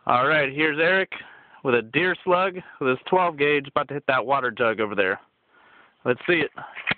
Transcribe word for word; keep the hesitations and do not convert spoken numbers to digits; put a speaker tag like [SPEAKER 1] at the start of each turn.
[SPEAKER 1] All right, here's Eric with a deer slug with his twelve gauge about to hit that water jug over there. Let's see it.